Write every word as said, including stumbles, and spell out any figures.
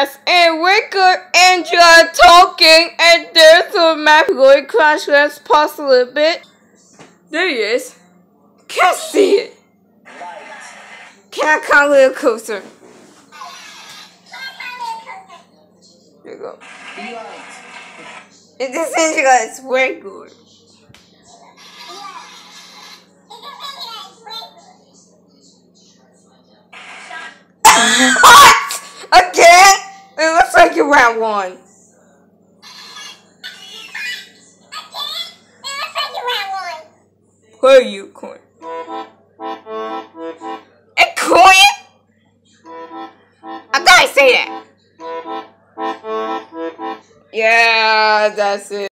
Yes, and we're good and just talking, and there's a map going crash. Let's pause a little bit. There he is. Can't see it. Can I come a little closer? There you go. And this engine is way good. What? Again? It looks like you ran one. Where are you, Corn?